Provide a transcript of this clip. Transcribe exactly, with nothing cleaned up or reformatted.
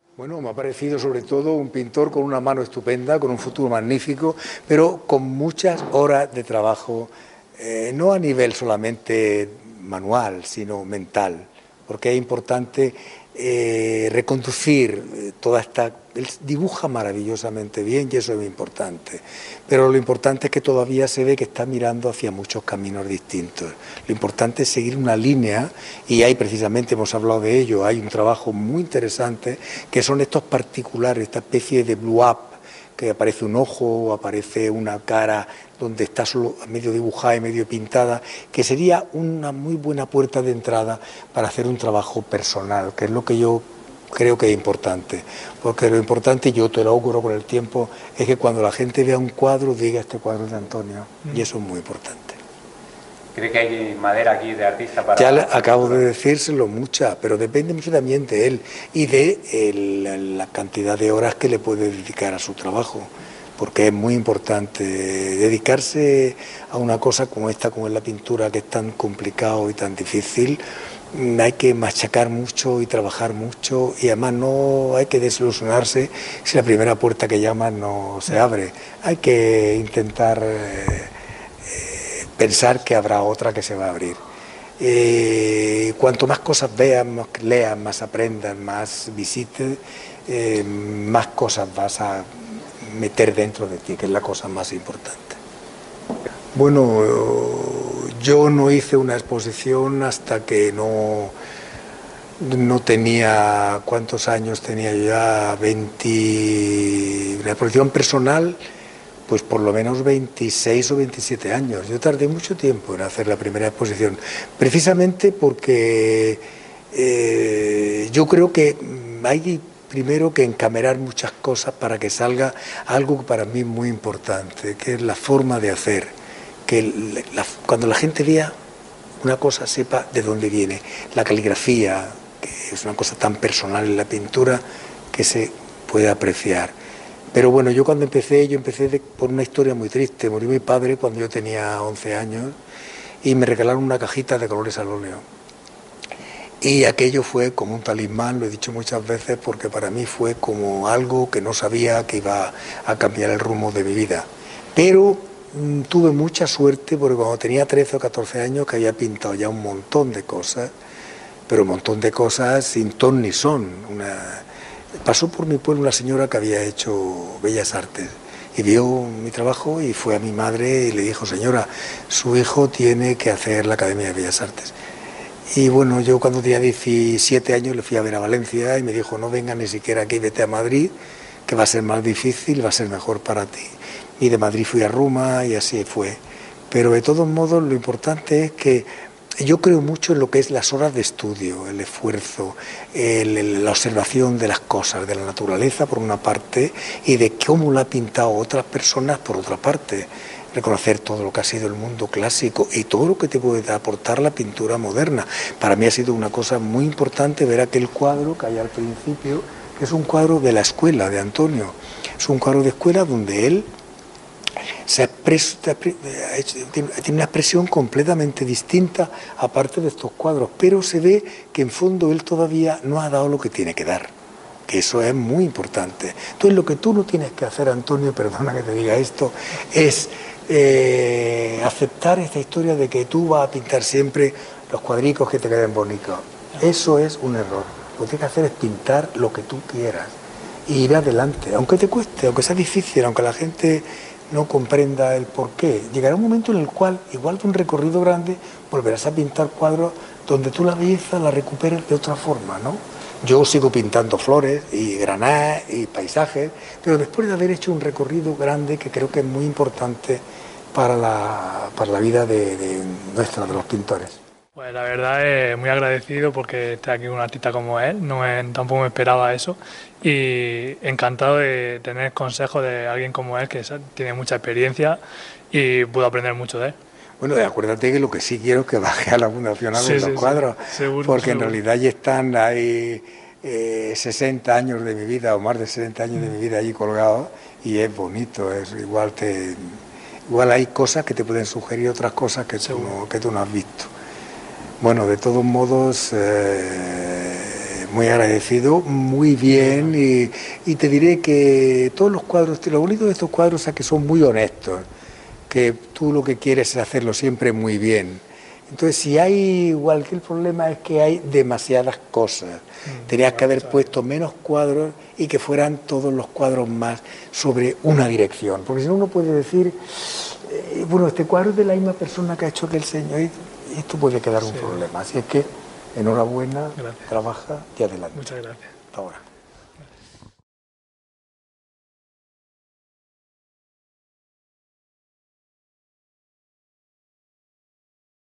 Bueno, me ha parecido sobre todo un pintor con una mano estupenda, con un futuro magnífico, pero con muchas horas de trabajo, eh, no a nivel solamente manual, sino mental, porque es importante eh, reconducir eh, toda esta... Él dibuja maravillosamente bien y eso es muy importante, pero lo importante es que todavía se ve que está mirando hacia muchos caminos distintos. Lo importante es seguir una línea y ahí precisamente hemos hablado de ello, hay un trabajo muy interesante que son estos particulares, esta especie de blue-up, que aparece un ojo, aparece una cara donde está solo medio dibujada y medio pintada, que sería una muy buena puerta de entrada para hacer un trabajo personal, que es lo que yo creo que es importante, porque lo importante, yo te lo auguro con el tiempo, es que cuando la gente vea un cuadro, diga este cuadro es de Antonio, mm. y eso es muy importante. ¿Cree que hay madera aquí de artista para...? Ya le, acabo de decírselo mucha, pero depende mucho también de él y de el, la cantidad de horas que le puede dedicar a su trabajo, porque es muy importante dedicarse a una cosa como esta, como es la pintura, que es tan complicado y tan difícil. Hay que machacar mucho y trabajar mucho y además no hay que desilusionarse si la primera puerta que llaman no se abre. Hay que intentar... Eh, pensar que habrá otra que se va a abrir. Eh, cuanto más cosas vean, más lean, más aprendan, más visites, eh, más cosas vas a meter dentro de ti, que es la cosa más importante. Bueno, yo no hice una exposición hasta que no, no tenía, ¿cuántos años tenía yo ya? veinte, una exposición personal, pues por lo menos veintiséis o veintisiete años. Yo tardé mucho tiempo en hacer la primera exposición, precisamente porque eh, yo creo que hay primero que encamerar muchas cosas para que salga algo que para mí es muy importante, que es la forma de hacer, que la, cuando la gente vea una cosa sepa de dónde viene, la caligrafía, que es una cosa tan personal en la pintura que se puede apreciar. Pero bueno, yo cuando empecé, yo empecé de, por una historia muy triste. Murió mi padre cuando yo tenía once años y me regalaron una cajita de colores al óleo. Y aquello fue como un talismán, lo he dicho muchas veces, porque para mí fue como algo que no sabía que iba a cambiar el rumbo de mi vida. Pero mmm, tuve mucha suerte porque cuando tenía trece o catorce años, que había pintado ya un montón de cosas, pero un montón de cosas sin ton ni son. Una... Pasó por mi pueblo una señora que había hecho Bellas Artes y vio mi trabajo y fue a mi madre y le dijo: señora, su hijo tiene que hacer la Academia de Bellas Artes. Y bueno, yo cuando tenía diecisiete años le fui a ver a Valencia y me dijo: no venga ni siquiera aquí, vete a Madrid, que va a ser más difícil, va a ser mejor para ti. Y de Madrid fui a Roma y así fue. Pero de todos modos lo importante es que yo creo mucho en lo que es las horas de estudio, el esfuerzo, el, el, la observación de las cosas, de la naturaleza por una parte y de cómo la han pintado otras personas por otra parte. Reconocer todo lo que ha sido el mundo clásico y todo lo que te puede aportar la pintura moderna. Para mí ha sido una cosa muy importante ver aquel cuadro que hay al principio, que es un cuadro de la escuela de Antonio. Es un cuadro de escuela donde él se expresa, tiene una expresión completamente distinta aparte de estos cuadros, pero se ve que en fondo él todavía no ha dado lo que tiene que dar, que eso es muy importante. Entonces lo que tú no tienes que hacer, Antonio, perdona que te diga esto, es eh, aceptar esta historia de que tú vas a pintar siempre los cuadricos que te queden bonitos. Eso es un error. Lo que tienes que hacer es pintar lo que tú quieras e ir adelante, aunque te cueste, aunque sea difícil, aunque la gente no comprenda el porqué. Llegará un momento en el cual, igual que un recorrido grande, volverás a pintar cuadros donde tú la belleza la recuperes de otra forma, ¿no? Yo sigo pintando flores y granadas y paisajes, pero después de haber hecho un recorrido grande que creo que es muy importante para la, para la vida de, de nuestra, de los pintores. Pues la verdad es muy agradecido porque esté aquí un artista como él, no me, tampoco me esperaba eso y encantado de tener consejos de alguien como él que tiene mucha experiencia y puedo aprender mucho de él. Bueno, acuérdate que lo que sí quiero es que baje a la Fundación a ver sí, los sí, cuadros, sí. Seguro, porque seguro. En realidad ya están ahí eh, sesenta años de mi vida o más de sesenta años de mi vida allí colgados y es bonito, es igual te igual hay cosas que te pueden sugerir otras cosas que tú no, que tú no has visto. Bueno, de todos modos, eh, muy agradecido, muy bien, y, y te diré que todos los cuadros, lo bonito de estos cuadros es que son muy honestos, que tú lo que quieres es hacerlo siempre muy bien. Entonces, si hay, igual que el problema es que hay demasiadas cosas, mm, tenías que haber puesto menos cuadros y que fueran todos los cuadros más sobre una dirección, porque si no uno puede decir, eh, bueno, este cuadro es de la misma persona que ha hecho aquel señor, y esto puede quedar un sí. problema, así es que enhorabuena, gracias. Trabaja y adelante. Muchas gracias. Hasta ahora.